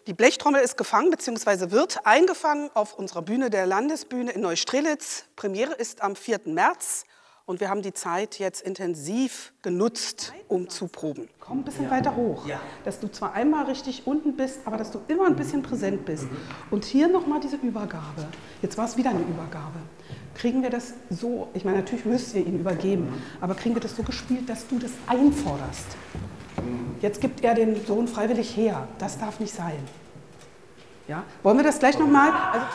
Die Blechtrommel ist gefangen bzw. wird eingefangen auf unserer Bühne der Landesbühne in Neustrelitz. Premiere ist am 4. März und wir haben die Zeit jetzt intensiv genutzt, um zu proben. Komm ein bisschen weiter hoch, dass du zwar einmal richtig unten bist, aber dass du immer ein bisschen präsent bist. Und hier nochmal diese Übergabe. Jetzt war es wieder eine Übergabe. Kriegen wir das so, ich meine, natürlich müsst ihr ihn übergeben, aber kriegen wir das so gespielt, dass du das einforderst? Jetzt gibt er den Sohn freiwillig her. Das darf nicht sein. Ja? Wollen wir das gleich nochmal? Also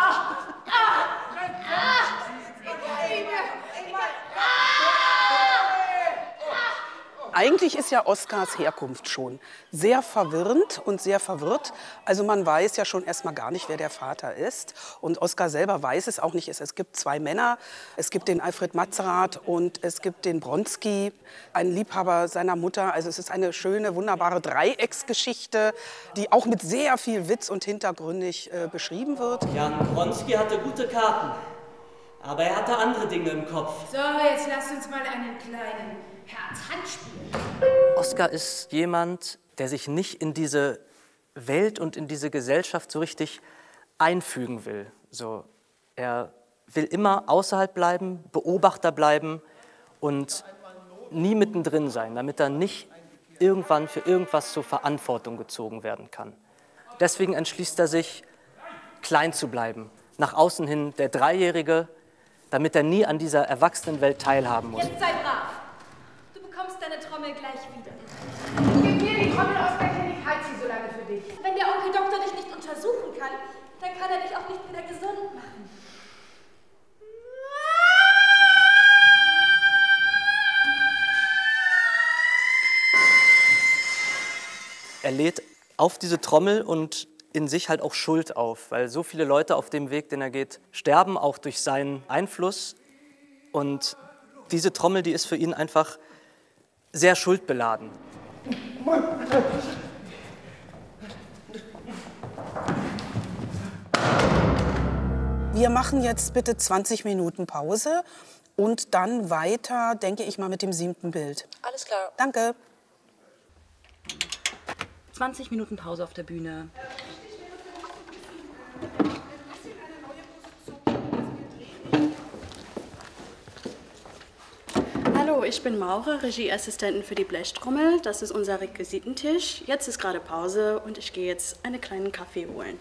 eigentlich ist ja Oskars Herkunft schon sehr verwirrend und sehr verwirrt. Also man weiß ja schon erstmal gar nicht, wer der Vater ist. Und Oskar selber weiß es auch nicht. Es gibt 2 Männer. Es gibt den Alfred Matzerath und es gibt den Bronski, einen Liebhaber seiner Mutter. Also es ist eine schöne, wunderbare Dreiecksgeschichte, die auch mit sehr viel Witz und hintergründig beschrieben wird. Jan Bronski hatte gute Karten, aber er hatte andere Dinge im Kopf. So, jetzt lasst uns mal einen kleinen Herz-Hand spielen. Oskar ist jemand, der sich nicht in diese Welt und in diese Gesellschaft so richtig einfügen will. So, er will immer außerhalb bleiben, Beobachter bleiben und nie mittendrin sein, damit er nicht irgendwann für irgendwas zur Verantwortung gezogen werden kann. Deswegen entschließt er sich, klein zu bleiben, nach außen hin der Dreijährige, damit er nie an dieser Erwachsenenwelt teilhaben muss. Jetzt sei brav. Du bekommst deine Trommel gleich wieder. Gib mir die Trommel aus der Klinik, halt sie so lange für dich. Wenn der Onkel Doktor dich nicht untersuchen kann, dann kann er dich auch nicht wieder gesund machen. Er lädt auf diese Trommel und in sich halt auch Schuld auf, weil so viele Leute auf dem Weg, den er geht, sterben auch durch seinen Einfluss. Und diese Trommel, die ist für ihn einfach sehr schuldbeladen. Wir machen jetzt bitte 20 Minuten Pause und dann weiter, denke ich mal, mit dem 7. Bild. Alles klar. Danke. 20 Minuten Pause auf der Bühne. Hallo, ich bin Maure, Regieassistentin für die Blechtrommel. Das ist unser Requisitentisch. Jetzt ist gerade Pause und ich gehe jetzt einen kleinen Kaffee holen.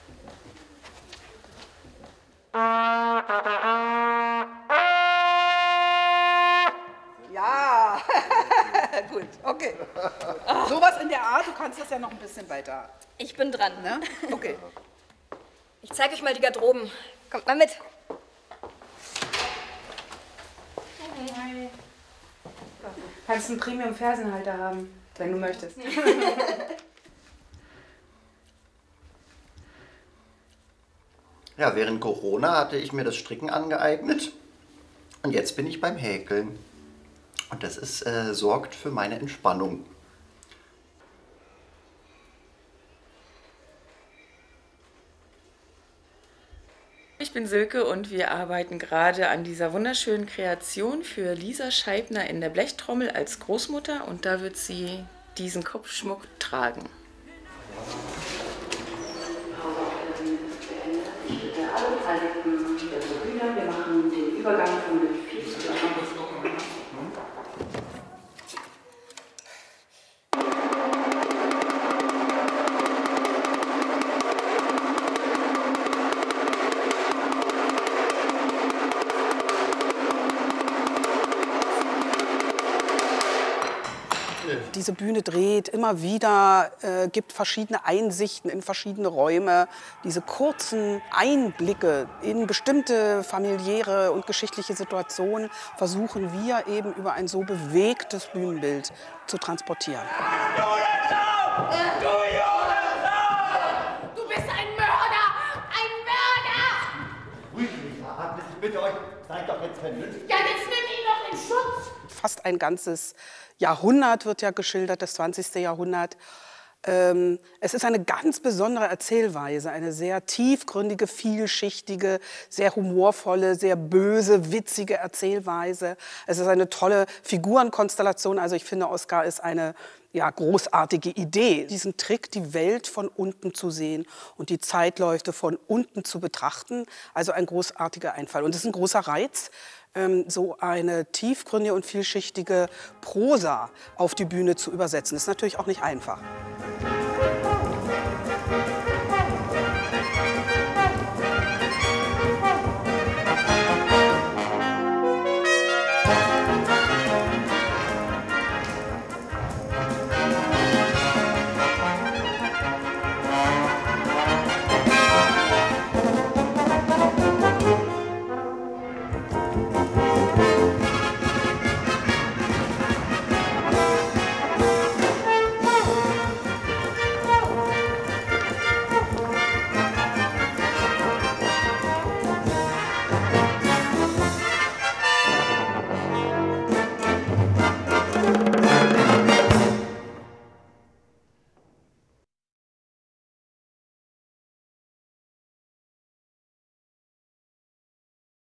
Ja, gut, okay. Sowas in der Art, du kannst das ja noch ein bisschen weiter. Ich bin dran. Ne? Okay. Ich zeige euch mal die Garderoben. Kommt mal mit. Kannst einen Premium-Fersenhalter haben, wenn du möchtest. Ja, während Corona hatte ich mir das Stricken angeeignet und jetzt bin ich beim Häkeln. Und das ist, sorgt für meine Entspannung. Ich bin Silke und wir arbeiten gerade an dieser wunderschönen Kreation für Lisa Scheibner in der Blechtrommel als Großmutter und da wird sie diesen Kopfschmuck tragen. Alle Beteiligten wieder zur Bühne. Wir machen den Übergang von Bild 4 zu Bild 5. Diese Bühne dreht immer wieder, gibt verschiedene Einsichten in verschiedene Räume. Diese kurzen Einblicke in bestimmte familiäre und geschichtliche Situationen versuchen wir eben über ein so bewegtes Bühnenbild zu transportieren. Du bist ein Mörder! Ein Mörder! Ruhig, Lisa, ich bitte euch, seid doch jetzt vernünftig. Ja, jetzt nimm ihn doch in Schutz! Fast ein ganzes Jahrhundert wird ja geschildert, das 20. Jahrhundert. Es ist eine ganz besondere Erzählweise, eine sehr tiefgründige, vielschichtige, sehr humorvolle, sehr böse, witzige Erzählweise. Es ist eine tolle Figurenkonstellation. Also ich finde, Oskar ist eine großartige Idee, diesen Trick, die Welt von unten zu sehen und die Zeitläufe von unten zu betrachten. Also ein großartiger Einfall. Und es ist ein großer Reiz, so eine tiefgründige und vielschichtige Prosa auf die Bühne zu übersetzen. Das ist natürlich auch nicht einfach.